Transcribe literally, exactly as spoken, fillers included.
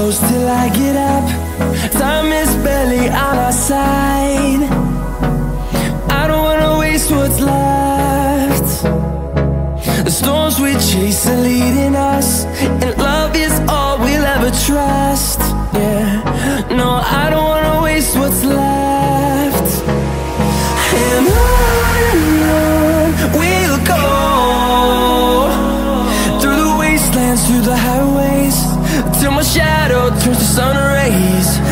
close till I get up. Time is barely on our side. I don't wanna waste what's left. The storms we chase are leading us, and love is all we'll ever trust. Yeah, no, I don't wanna waste what's left. And on and on we'll go, through the wastelands, through the highways, till my shadow turns to sun rays.